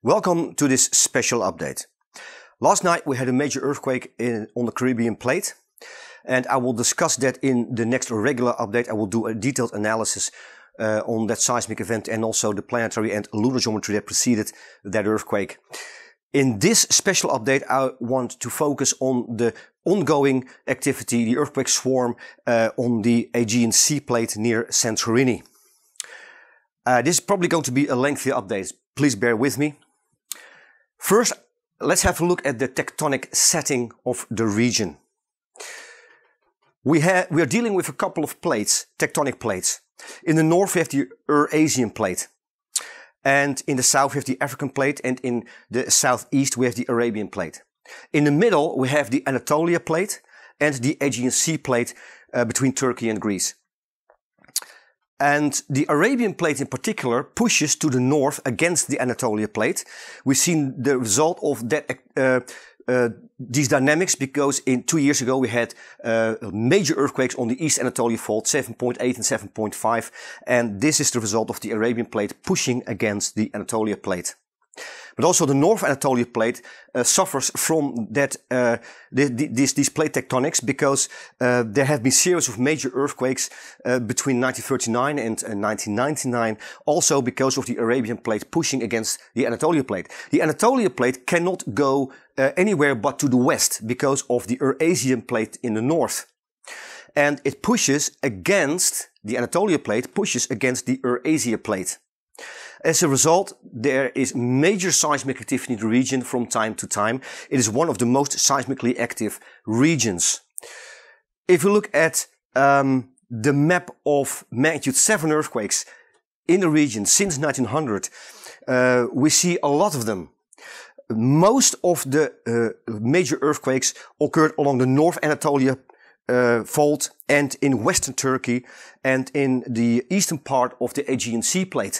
Welcome to this special update. Last night we had a major earthquake on the Caribbean plate, and I will discuss that in the next regular update. I will do a detailed analysis on that seismic event and also the planetary and lunar geometry that preceded that earthquake. In this special update, I want to focus on the ongoing activity, the earthquake swarm on the Aegean Sea plate near Santorini. This is probably going to be a lengthy update. Please bear with me. First, let's have a look at the tectonic setting of the region. We are dealing with a couple of plates, tectonic plates. In the north we have the Eurasian plate. And in the south we have the African plate, and in the southeast we have the Arabian plate. In the middle we have the Anatolia plate and the Aegean Sea plate between Turkey and Greece. And the Arabian plate in particular pushes to the north against the Anatolia plate. We've seen the result of that, these dynamics because 2 years ago we had major earthquakes on the East Anatolia fault, 7.8 and 7.5. And this is the result of the Arabian plate pushing against the Anatolia plate. But also the North Anatolia plate suffers from that these plate tectonics because there have been series of major earthquakes between 1939 and 1999, also because of the Arabian plate pushing against the Anatolia plate. The Anatolia plate cannot go anywhere but to the west because of the Eurasian plate in the north. And it pushes against, the Anatolia plate pushes against the Eurasia plate. As a result, there is major seismic activity in the region from time to time. It is one of the most seismically active regions. If we look at the map of magnitude 7 earthquakes in the region since 1900, we see a lot of them. Most of the major earthquakes occurred along the North Anatolia fault and in western Turkey and in the eastern part of the Aegean Sea plate.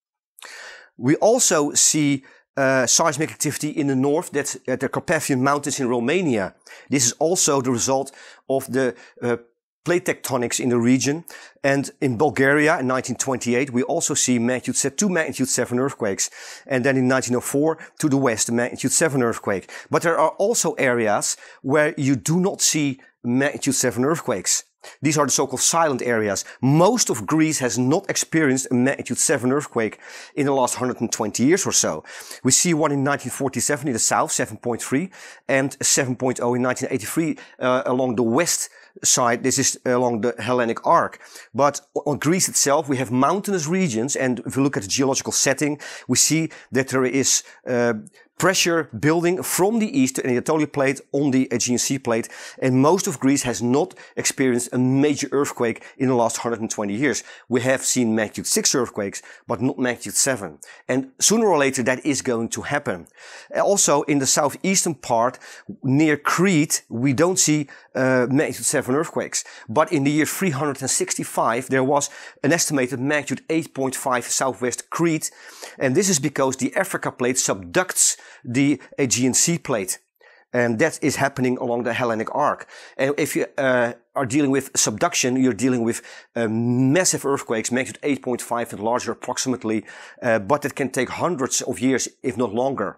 We also see seismic activity in the north, that's at the Carpathian Mountains in Romania. This is also the result of the plate tectonics in the region. And in Bulgaria in 1928, we also see two magnitude 7 earthquakes. And then in 1904, to the west, a magnitude 7 earthquake. But there are also areas where you do not see magnitude 7 earthquakes. These are the so-called silent areas. Most of Greece has not experienced a magnitude 7 earthquake in the last 120 years or so. We see one in 1947 in the south, 7.3, and 7.0 in 1983 along the west side. This is along the Hellenic Arc. But on Greece itself, we have mountainous regions, and if we look at the geological setting, we see that there is pressure building from the east to the Anatolia plate on the Aegean Sea plate, and most of Greece has not experienced a major earthquake in the last 120 years. We have seen magnitude 6 earthquakes, but not magnitude 7. And sooner or later that is going to happen. Also in the southeastern part, near Crete, we don't see magnitude 7 earthquakes. But in the year 365, there was an estimated magnitude 8.5 southwest Crete, and this is because the Africa plate subducts the Aegean Sea plate. And that is happening along the Hellenic Arc. And if you are dealing with subduction, you're dealing with massive earthquakes, magnitude 8.5 and larger approximately, but it can take hundreds of years, if not longer.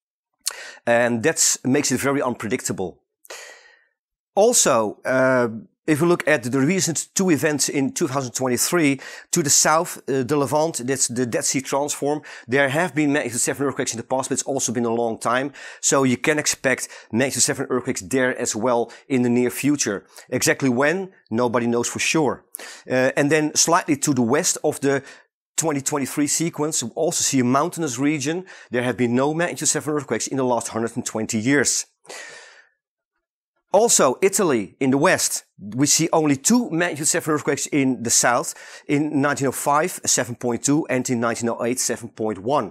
And that makes it very unpredictable. Also, if we look at the recent two events in 2023, to the south, the Levant, that's the Dead Sea Transform. There have been magnitude 7 earthquakes in the past, but it's also been a long time. So you can expect magnitude 7 earthquakes there as well in the near future. Exactly when? Nobody knows for sure. And then slightly to the west of the 2023 sequence, we also see a mountainous region. There have been no magnitude 7 earthquakes in the last 120 years. Also, Italy in the west, we see only 2 magnitude 7 earthquakes in the south. In 1905, 7.2, and in 1908, 7.1.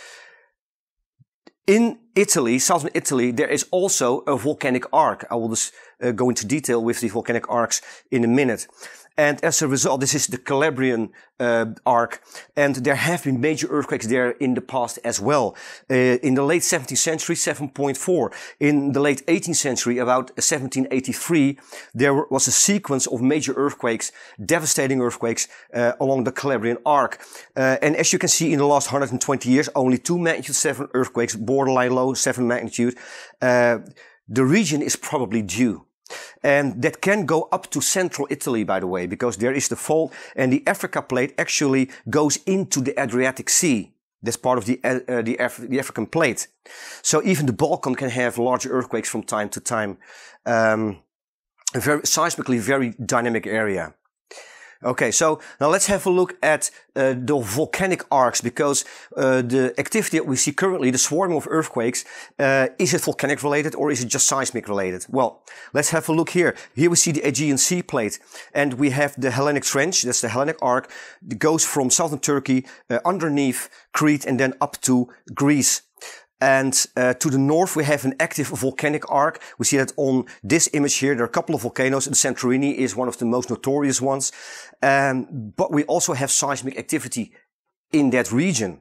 In Italy, southern Italy, there is also a volcanic arc. I will just go into detail with the volcanic arcs in a minute. And as a result, this is the Calabrian arc, and there have been major earthquakes there in the past as well. In the late 17th century, 7.4. In the late 18th century, about 1783, there was a sequence of major earthquakes, devastating earthquakes along the Calabrian arc. And as you can see, in the last 120 years, only 2 magnitude 7 earthquakes, borderline low 7 magnitude. The region is probably due. And that can go up to central Italy, by the way, because there is the fault, and the Africa plate actually goes into the Adriatic Sea. That's part of the African plate. So even the Balkan can have large earthquakes from time to time. A very seismically very dynamic area. Okay, so now let's have a look at the volcanic arcs, because the activity that we see currently, the swarming of earthquakes, is it volcanic related or is it just seismic related? Well, let's have a look here. Here we see the Aegean Sea plate, and we have the Hellenic Trench, that's the Hellenic arc, that goes from southern Turkey, underneath Crete, and then up to Greece. And to the north, we have an active volcanic arc. We see that on this image here. There are a couple of volcanoes. The Santorini is one of the most notorious ones. But we also have seismic activity in that region.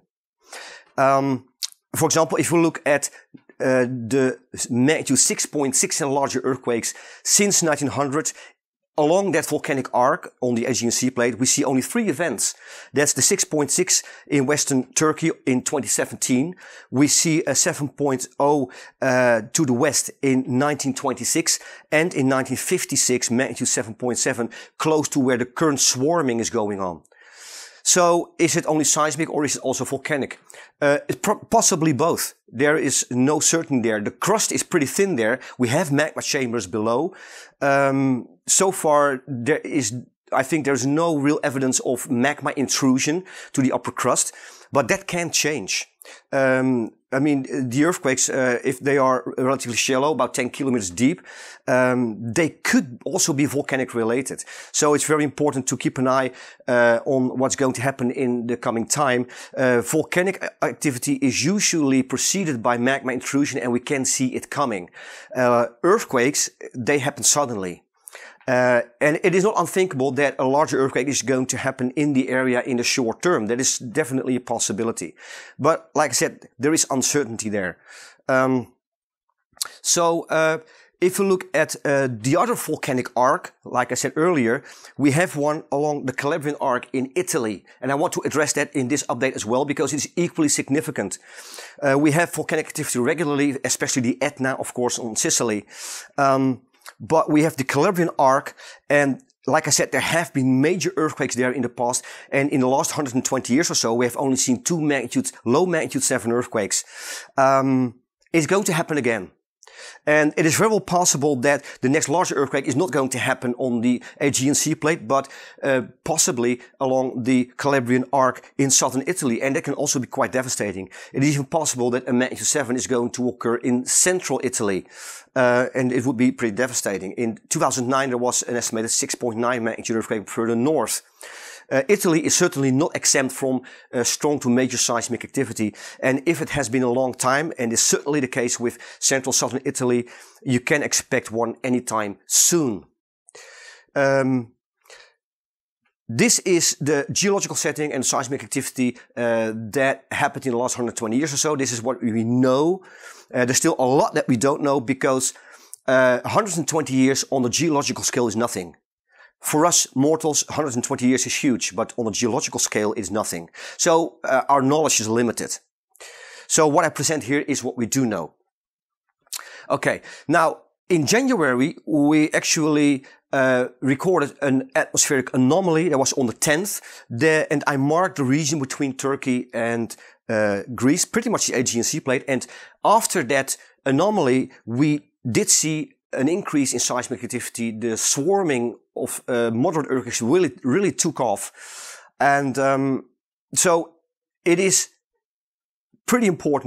For example, if we look at the magnitude 6.6 and larger earthquakes since 1900, along that volcanic arc on the Aegean Sea plate, we see only 3 events. That's the 6.6 in Western Turkey in 2017. We see a 7.0 to the west in 1926, and in 1956 magnitude 7.7 close to where the current swarming is going on. So is it only seismic or is it also volcanic? Possibly both. There is no certainty there. The crust is pretty thin there. We have magma chambers below. So far, I think there's no real evidence of magma intrusion to the upper crust, but that can change. I mean, the earthquakes, if they are relatively shallow, about 10 kilometers deep, they could also be volcanic related. So it's very important to keep an eye on what's going to happen in the coming time. Volcanic activity is usually preceded by magma intrusion, and we can see it coming. Earthquakes, they happen suddenly. And it is not unthinkable that a larger earthquake is going to happen in the area in the short term. That is definitely a possibility. But like I said, there is uncertainty there. If you look at the other volcanic arc, like I said earlier, we have one along the Calabrian arc in Italy. And I want to address that in this update as well, because it's equally significant. We have volcanic activity regularly, especially the Etna, of course, on Sicily. But we have the Calabrian arc, and like I said, there have been major earthquakes there in the past, and in the last 120 years or so, we have only seen 2 magnitudes, low magnitude 7 earthquakes. It's going to happen again. And it is very well possible that the next larger earthquake is not going to happen on the Aegean Sea plate, but possibly along the Calabrian arc in southern Italy. And that can also be quite devastating. It is even possible that a magnitude 7 is going to occur in central Italy. And it would be pretty devastating. In 2009, there was an estimated 6.9 magnitude earthquake further north. Italy is certainly not exempt from strong to major seismic activity. And if it has been a long time, and is certainly the case with central southern Italy, you can expect one anytime soon. This is the geological setting and seismic activity that happened in the last 120 years or so. This is what we know. There's still a lot that we don't know, because 120 years on the geological scale is nothing. For us mortals, 120 years is huge, but on a geological scale it's nothing. So our knowledge is limited. So what I present here is what we do know. Okay, now in January we actually recorded an atmospheric anomaly that was on the 10th, and I marked the region between Turkey and Greece, pretty much the Aegean Sea plate. And after that anomaly, we did see an increase in seismic activity. The swarming of moderate earthquakes really took off. And so it is pretty important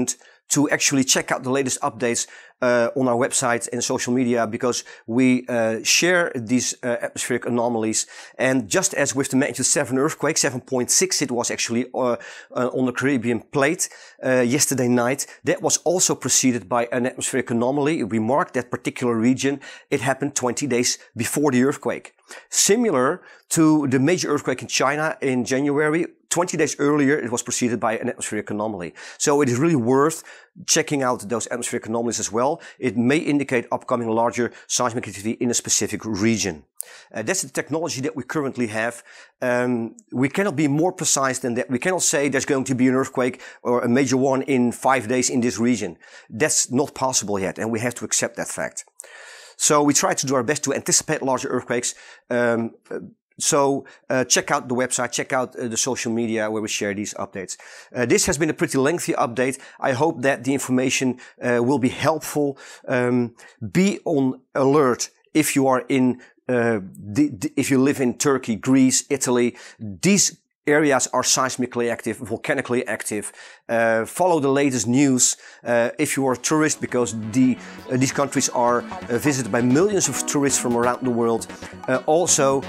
to actually check out the latest updates on our website and social media, because we share these atmospheric anomalies. And just as with the magnitude 7 earthquake, 7.6 it was actually on the Caribbean plate yesterday night, that was also preceded by an atmospheric anomaly. We marked that particular region. It happened 20 days before the earthquake. Similar to the major earthquake in China in January, 20 days earlier, it was preceded by an atmospheric anomaly. So it is really worth checking out those atmospheric anomalies as well. It may indicate upcoming larger seismic activity in a specific region. That's the technology that we currently have. We cannot be more precise than that. We cannot say there's going to be an earthquake or a major one in 5 days in this region. That's not possible yet, and we have to accept that fact. So we try to do our best to anticipate larger earthquakes. So check out the website, check out the social media where we share these updates. This has been a pretty lengthy update. I hope that the information will be helpful. Be on alert if you are in if you live in Turkey, Greece, Italy. These areas are seismically active, volcanically active. Follow the latest news if you are a tourist, because these countries are visited by millions of tourists from around the world. Also,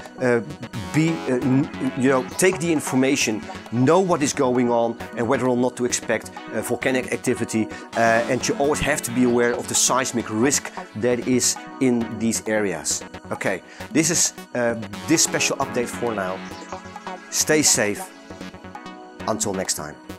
take the information, know what is going on and whether or not to expect volcanic activity. And you always have to be aware of the seismic risk that is in these areas. Okay, this is this special update for now. Stay safe. Until next time.